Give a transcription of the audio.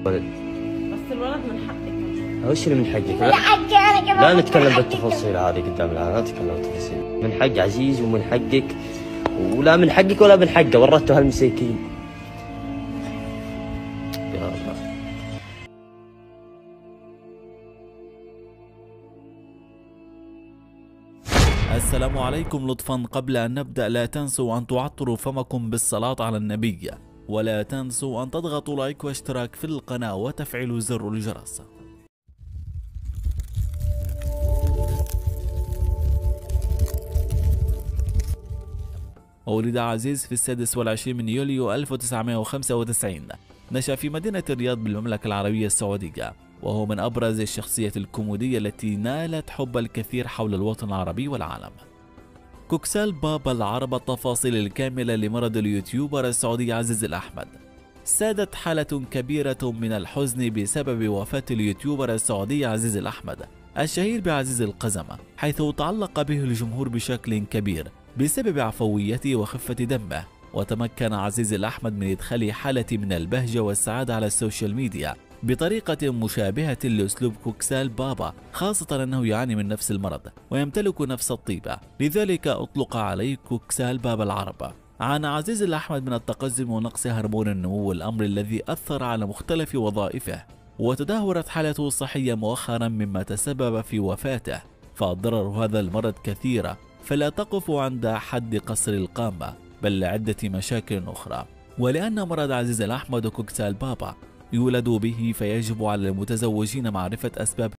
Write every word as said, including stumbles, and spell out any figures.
ولد. بس الولد من حقك. وش اللي من حقك؟ لا, لا نتكلم بالتفاصيل هذه قدام العالم، لا نتكلم بالتفاصيل. من حق عزيز ومن حقك، ولا من حقك ولا من حقه، ورطتوا هالمساكين. يا الله. السلام عليكم. لطفا قبل أن نبدأ لا تنسوا أن تعطروا فمكم بالصلاة على النبي، ولا تنسوا أن تضغطوا لايك واشتراك في القناة وتفعيلوا زر الجرس. ولد عزيز في السادس والعشرين من يوليو ألف وتسعمائة وخمسة وتسعين. نشأ في مدينة الرياض بالمملكة العربية السعودية، وهو من أبرز الشخصيات الكوميدية التي نالت حب الكثير حول الوطن العربي والعالم. كوكسال بابا العرب. التفاصيل الكاملة لمرض اليوتيوبر السعودي عزيز الأحمد. سادت حالة كبيرة من الحزن بسبب وفاة اليوتيوبر السعودي عزيز الأحمد الشهير بعزيز القزمة، حيث تعلق به الجمهور بشكل كبير بسبب عفويته وخفة دمه. وتمكن عزيز الأحمد من إدخال حالة من البهجة والسعادة على السوشيال ميديا بطريقة مشابهة لأسلوب كوكسال بابا، خاصة أنه يعاني من نفس المرض ويمتلك نفس الطيبة، لذلك أطلق عليه كوكسال بابا العرب. عانى عزيز الأحمد من التقزم ونقص هرمون النمو، الأمر الذي أثر على مختلف وظائفه، وتدهورت حالته الصحية مؤخرا مما تسبب في وفاته. فأضرار هذا المرض كثيرة، فلا تقف عند حد قصر القامة، بل لعدة مشاكل أخرى. ولأن مرض عزيز الأحمد وكوكسال بابا يولد به، فيجب على المتزوجين معرفة أسباب